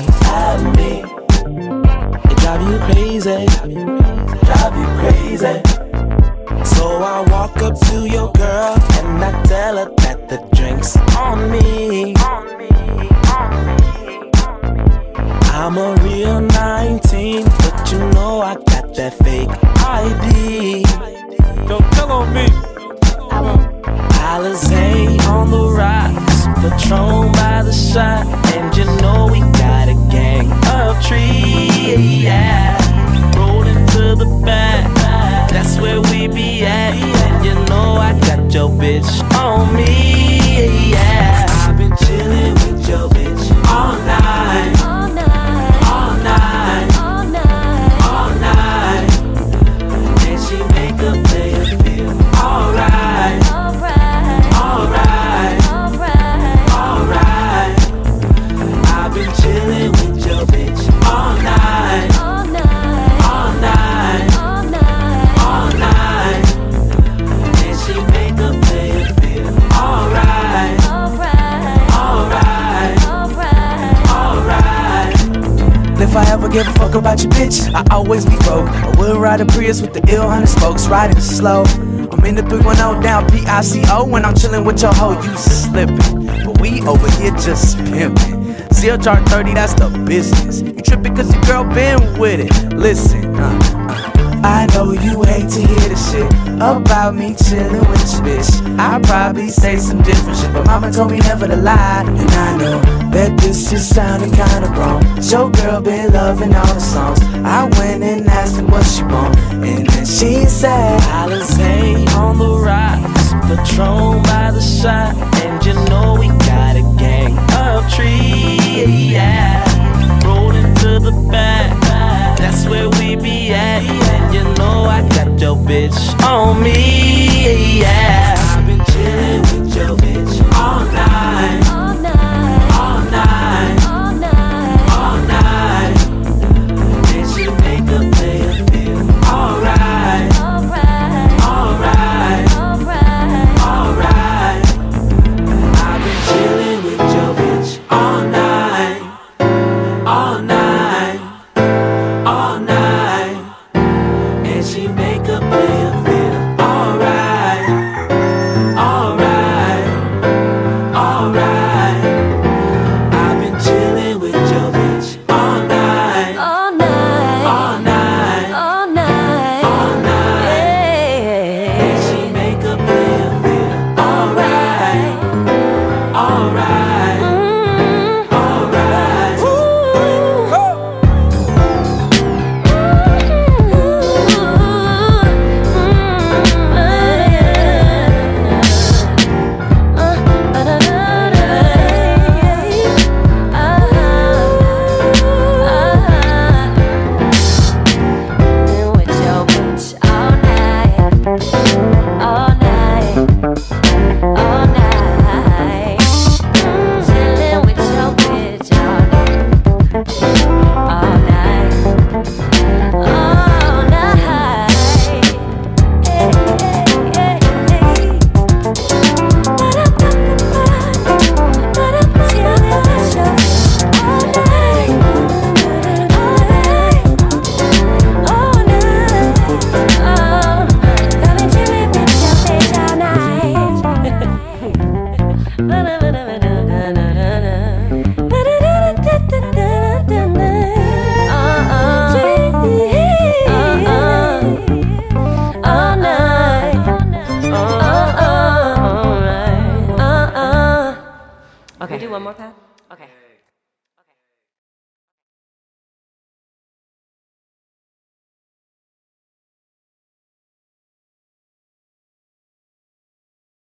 at me. It drive you crazy, drive you crazy. So I walk up to your girl and I tell her that the drink's on me. I'm a real 19, but you know I got that fake ID. Don't tell on me. Alizé on the rocks, Patron by the shot, and you know we got a gang of trees. Yeah, rolling to the back, that's where we be at. And you know I got your bitch on me. Yeah, I've been chilling with your bitch all night. If I ever give a fuck about your bitch, I always be broke. I will ride a Prius with the ill 100 spokes, riding slow. I'm in the 310 down PICO when I'm chilling with your hoe, you slipping. But we over here just pimping. CLR 30, that's the business. You tripping cause your girl been with it. Listen, I know you hate to hear the shit about me chillin' with your bitch. I probably say some different shit, but mama told me never to lie. And I know that this is sounding kinda wrong. Your girl been loving all the songs. I went and asked her what she want, and then she said Alizé on the rocks, Patron by the shot, and you know we got a gang of trees. Yeah, rolling to the back, that's where we be at. And you know I got your bitch on me.